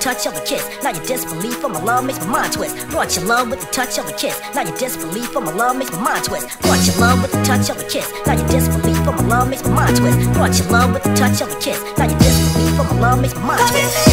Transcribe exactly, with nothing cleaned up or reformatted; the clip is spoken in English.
touch of a kiss. Now your disbelief for my love makes my mind twist. Brought your love with the touch of a kiss. Now your disbelief for my love makes my mind twist. Brought your love with the touch of a kiss. Now your disbelief for my love makes my mind twist. Brought your love with the touch of a kiss. Now your disbelief for my love makes my mind twist.